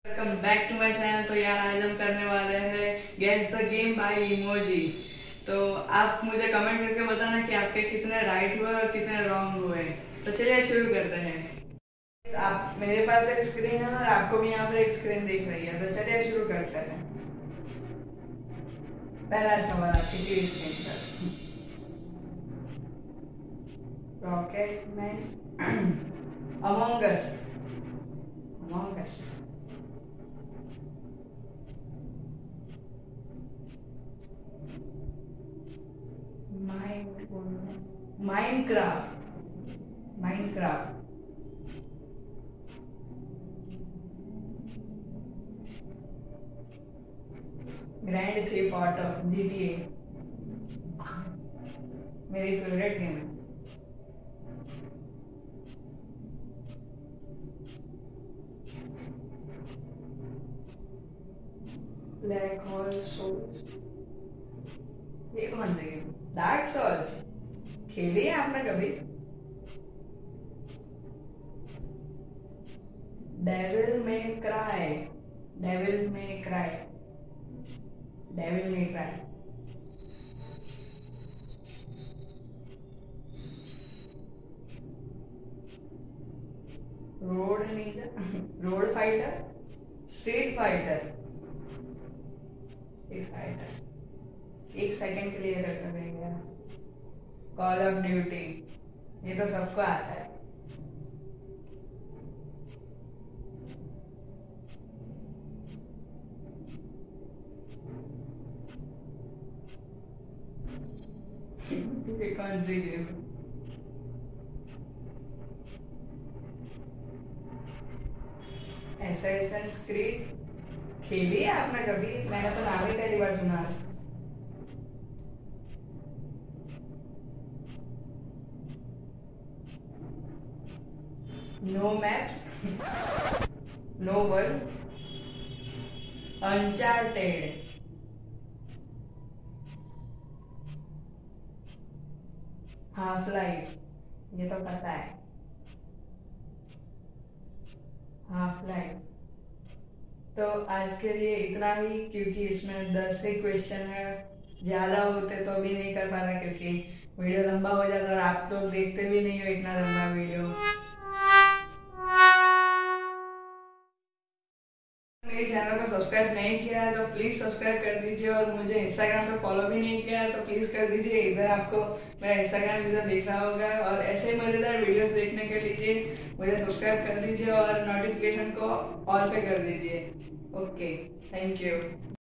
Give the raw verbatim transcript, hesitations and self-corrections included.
Welcome back to my channel. तो यार आज हम करने वाले हैं guess the game by emoji. तो आप मुझे कमेंट करके बताना कि आपके कितने राइट हुए और कितने रॉन्ग हुए। तो चलिए शुरू करते हैं। आप मेरे पास एक स्क्रीन है और आपको भी यहाँ पर एक स्क्रीन दिख रही है। तो चलिए शुरू करते हैं। पहला सवाल आपकी टीवी स्क्रीन पर, rocket man among us among us Minecraft Minecraft grand theft auto GTA मेरी फेवरेट गेम है। ब्लैक होल सोल्स, ये कौन सी गेम? डार्क सोल्स खेली है आपने कभी? Devil may cry devil may cry devil may cry road ninja road fighter street fighter street fighter एक सेकंड के लिए रख देंगे। कॉल ऑफ ड्यूटी, ये तो सबको आता है। ये कौन सी गेम है? असैसिन्स क्रीड खेली है आपने कभी? मैंने तो नाम ही पहली बार सुना है। No maps no world uncharted half life, ये तो पता है। Half life. तो आज के लिए इतना ही, क्योंकि इसमें दस ही क्वेश्चन है। ज्यादा होते तो भी नहीं कर पाता क्योंकि वीडियो लंबा हो जाता और आप तो देखते भी नहीं हो इतना लंबा वीडियो। मेरे चैनल को सब्सक्राइब नहीं किया है तो प्लीज सब्सक्राइब कर दीजिए, और मुझे इंस्टाग्राम पे फॉलो भी नहीं किया है तो प्लीज कर दीजिए। इधर आपको मेरा इंस्टाग्राम यूजर दिख रहा होगा, और ऐसे ही मजेदार वीडियोस देखने के लिए मुझे सब्सक्राइब कर दीजिए और नोटिफिकेशन को ऑल पे कर दीजिए। Okay, thank you.